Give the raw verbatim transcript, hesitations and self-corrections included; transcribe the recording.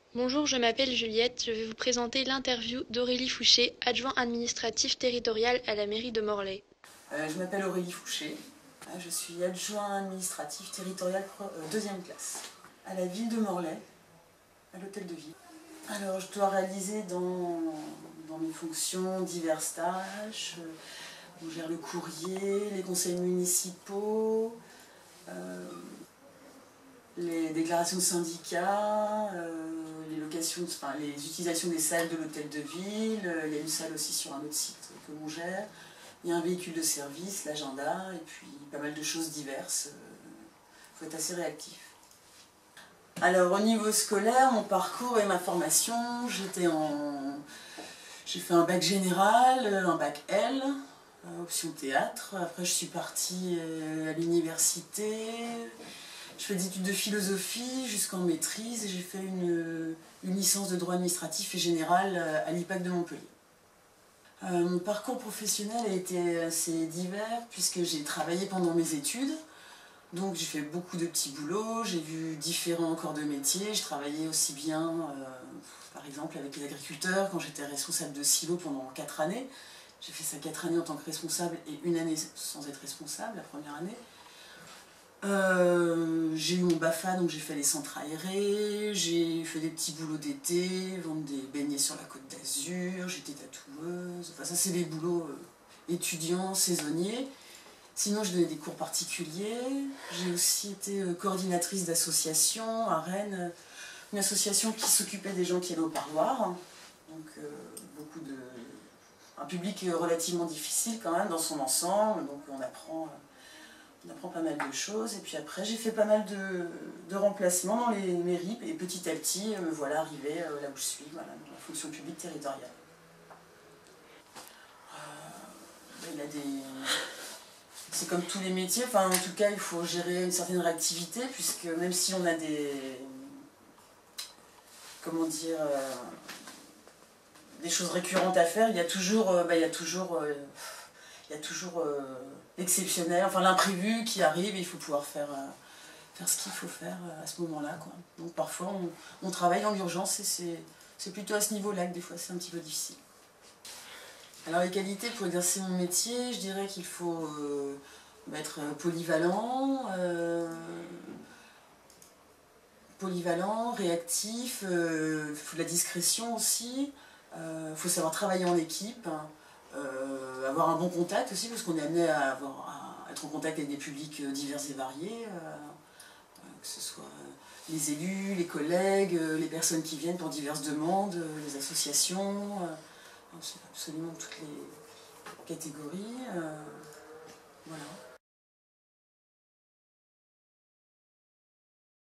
Bonjour, je m'appelle Juliette. Je vais vous présenter l'interview d'Aurélie Fouché, adjoint administratif territorial à la mairie de Morlaix. Euh, je m'appelle Aurélie Fouché, je suis adjoint administratif territorial euh, deuxième classe à la ville de Morlaix, à l'hôtel de ville. Alors je dois réaliser dans, dans mes fonctions diverses tâches. On gère le courrier, les conseils municipaux, euh, les déclarations de syndicats, euh, les, locations, enfin, les utilisations des salles de l'hôtel de ville. Il y a une salle aussi sur un autre site que l'on gère. Il y a un véhicule de service, l'agenda, et puis pas mal de choses diverses. Il faut être assez réactif. Alors au niveau scolaire, mon parcours et ma formation, j'étais en... j'ai fait un bac général, un bac L, option théâtre. Après je suis partie à l'université. Je fais des études de philosophie jusqu'en maîtrise et j'ai fait une, une licence de droit administratif et général à l'I P A C de Montpellier. Euh, mon parcours professionnel a été assez divers puisque j'ai travaillé pendant mes études. Donc j'ai fait beaucoup de petits boulots, j'ai vu différents corps de métier. Je travaillais aussi bien, euh, par exemple, avec les agriculteurs quand j'étais responsable de silo pendant quatre années. J'ai fait ça quatre années en tant que responsable et une année sans être responsable, la première année. Euh, j'ai eu mon B A F A, donc j'ai fait les centres aérés, j'ai fait des petits boulots d'été, vendre des beignets sur la Côte d'Azur, j'étais tatoueuse, enfin ça c'est des boulots euh, étudiants, saisonniers. Sinon je donnais des cours particuliers, j'ai aussi été euh, coordinatrice d'association à Rennes, une association qui s'occupait des gens qui allaient au parloir, donc euh, beaucoup de... un public relativement difficile quand même dans son ensemble, donc on apprend... Euh, On apprend pas mal de choses, et puis après j'ai fait pas mal de, de remplacements dans les mairies, et petit à petit me voilà arrivée là où je suis, voilà, dans la fonction publique territoriale. Euh, il y a des... C'est comme tous les métiers, enfin en tout cas il faut gérer une certaine réactivité, puisque même si on a des... comment dire... Euh, des choses récurrentes à faire, il y a toujours... Euh, bah, il y a toujours euh, il y a toujours euh, l'exceptionnel, enfin l'imprévu qui arrive, et il faut pouvoir faire, euh, faire ce qu'il faut faire euh, à ce moment-là. Donc parfois on, on travaille dans l'urgence et c'est plutôt à ce niveau-là que des fois c'est un petit peu difficile. Alors les qualités pour exercer mon métier, je dirais qu'il faut euh, être polyvalent, euh, polyvalent, réactif, euh, il faut de la discrétion aussi, il euh, faut savoir travailler en équipe. Euh, avoir un bon contact aussi, parce qu'on est amené à, avoir, à être en contact avec des publics divers et variés, euh, que ce soit les élus, les collègues, les personnes qui viennent pour diverses demandes, les associations, euh, absolument toutes les catégories. Euh,